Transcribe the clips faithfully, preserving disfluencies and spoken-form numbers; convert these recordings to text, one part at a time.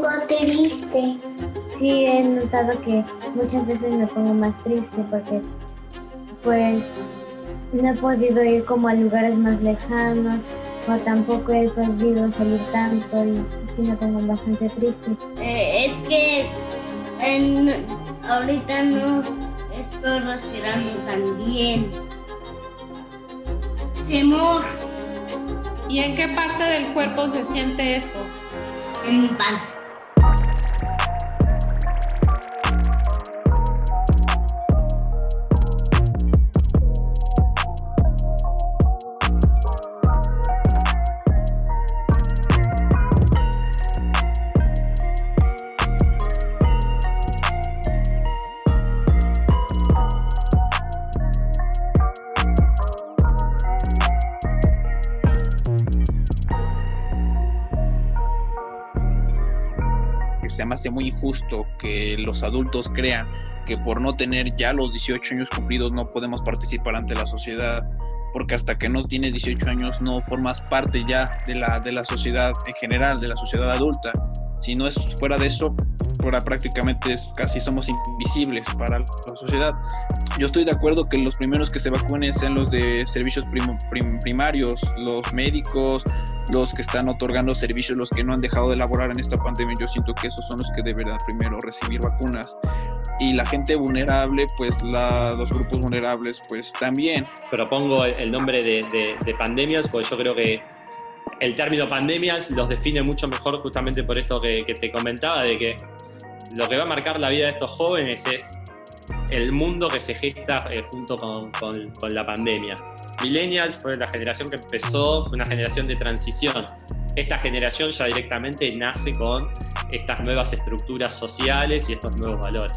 triste. Sí, he notado que muchas veces me pongo más triste porque pues no he podido ir como a lugares más lejanos o tampoco he podido salir tanto y sí me pongo bastante triste. Eh, es que en, ahorita no estoy respirando tan bien. Temor. ¿Y en qué parte del cuerpo se siente eso? En mi panza. Se me hace muy injusto que los adultos crean que por no tener ya los dieciocho años cumplidos no podemos participar ante la sociedad, porque hasta que no tienes dieciocho años no formas parte ya de la, de la sociedad en general, de la sociedad adulta. Si no es fuera de eso, fuera prácticamente es, casi somos invisibles para la sociedad. Yo estoy de acuerdo que los primeros que se vacunen sean los de servicios prim, prim, primarios, los médicos, los que están otorgando servicios, los que no han dejado de laborar en esta pandemia. Yo siento que esos son los que deberán primero recibir vacunas. Y la gente vulnerable, pues la, los grupos vulnerables, pues también. Propongo el nombre de, de, de pandemias, porque yo creo que el término pandemias los define mucho mejor justamente por esto que, que te comentaba, de que lo que va a marcar la vida de estos jóvenes es el mundo que se gesta eh, junto con, con, con la pandemia. Millennials fue la generación que empezó, fue una generación de transición. Esta generación ya directamente nace con estas nuevas estructuras sociales y estos nuevos valores.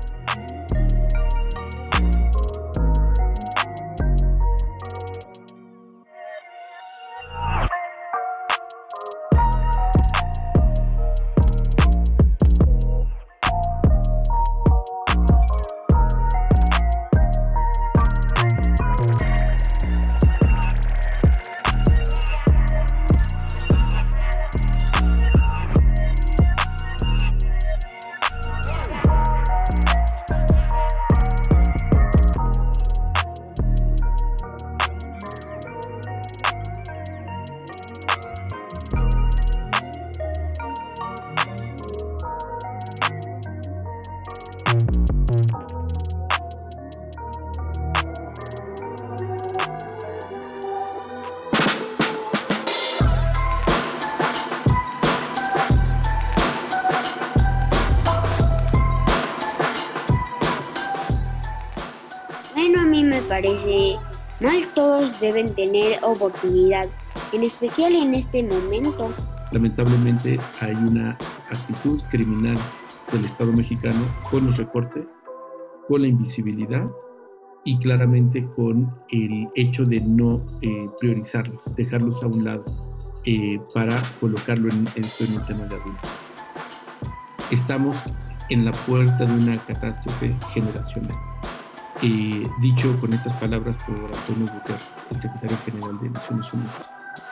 Bueno, a mí me parece mal, todos deben tener oportunidad, en especial en este momento. Lamentablemente hay una actitud criminal del Estado mexicano con los recortes, con la invisibilidad y claramente con el hecho de no eh, priorizarlos, dejarlos a un lado eh, para colocarlo en, esto en un tema de adultos. Estamos en la puerta de una catástrofe generacional. Eh, dicho con estas palabras por Antonio Guterres, el secretario general de Naciones Unidas.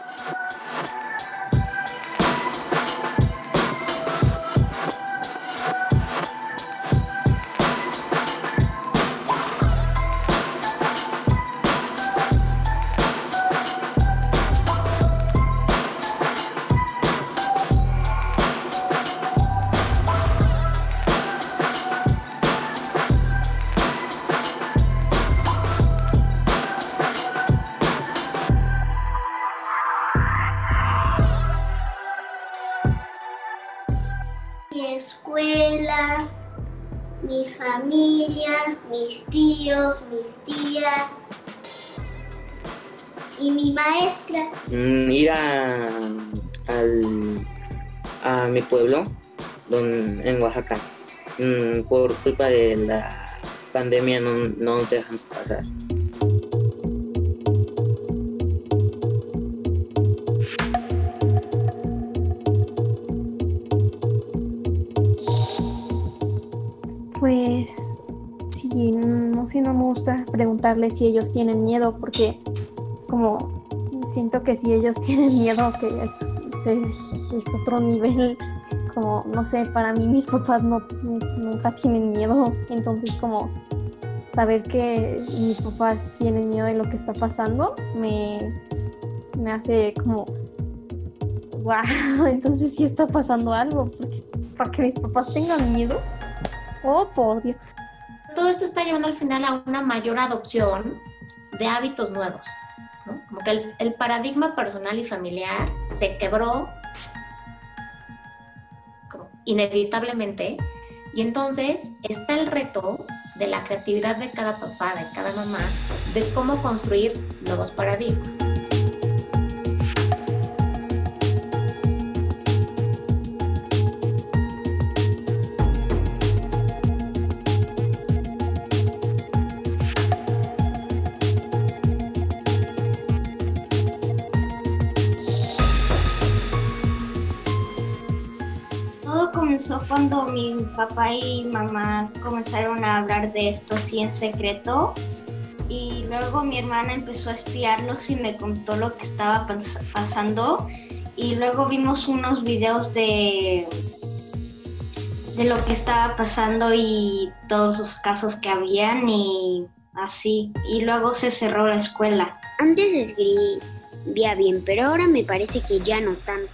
Mi escuela, mi familia, mis tíos, mis tías y mi maestra. Mm, ir a, al, a mi pueblo, don, en Oaxaca. Mm, por culpa de la pandemia no, no te dejan pasar. Pues sí, no sé, no me gusta preguntarles si ellos tienen miedo, porque como siento que si ellos tienen miedo, que es, es, es otro nivel como, no sé, para mí mis papás no, nunca tienen miedo, entonces como saber que mis papás tienen miedo de lo que está pasando me, me hace como, wow, entonces sí está pasando algo, porque para que mis papás tengan miedo, oh por Dios. Todo esto está llevando al final a una mayor adopción de hábitos nuevos, ¿no? Como que el, el paradigma personal y familiar se quebró como inevitablemente, y entonces está el reto de la creatividad de cada papá, de cada mamá, de cómo construir nuevos paradigmas. Comenzó cuando mi papá y mamá comenzaron a hablar de esto así en secreto, y luego mi hermana empezó a espiarlos y me contó lo que estaba pas- pasando y luego vimos unos videos de, de lo que estaba pasando y todos los casos que habían y así, y luego se cerró la escuela. Antes escribía bien, pero ahora me parece que ya no tanto.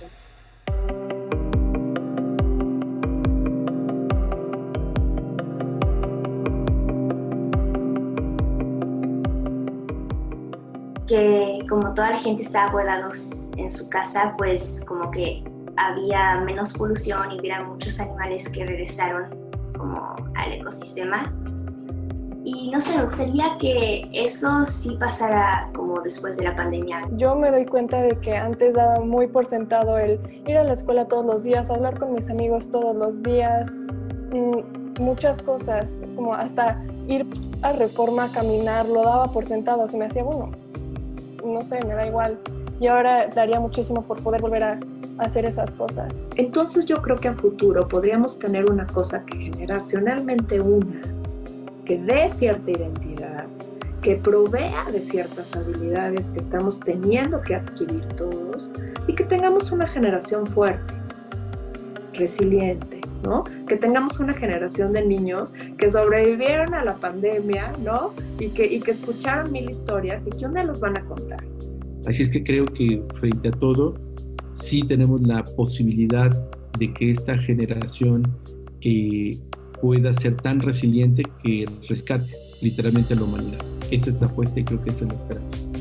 Que como toda la gente estaba guardados en su casa, pues como que había menos polución y hubiera muchos animales que regresaron como al ecosistema. Y no sé, me gustaría que eso sí pasara como después de la pandemia. Yo me doy cuenta de que antes daba muy por sentado el ir a la escuela todos los días, hablar con mis amigos todos los días, mmm, muchas cosas, como hasta ir a Reforma a caminar, lo daba por sentado, se me hacía bueno. No sé, me da igual. Y ahora daría muchísimo por poder volver a hacer esas cosas. Entonces yo creo que a futuro podríamos tener una cosa que generacionalmente una, que dé cierta identidad, que provea de ciertas habilidades que estamos teniendo que adquirir todos y que tengamos una generación fuerte, resiliente, ¿no? Que tengamos una generación de niños que sobrevivieron a la pandemia, ¿no? Y que, y que escucharon mil historias y que un día los van a contar. Así es que creo que frente a todo, sí tenemos la posibilidad de que esta generación eh, pueda ser tan resiliente que rescate literalmente a la humanidad. Esa es la apuesta y creo que esa es la esperanza.